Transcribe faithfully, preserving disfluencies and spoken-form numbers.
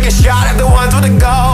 take a shot at the ones with the gold.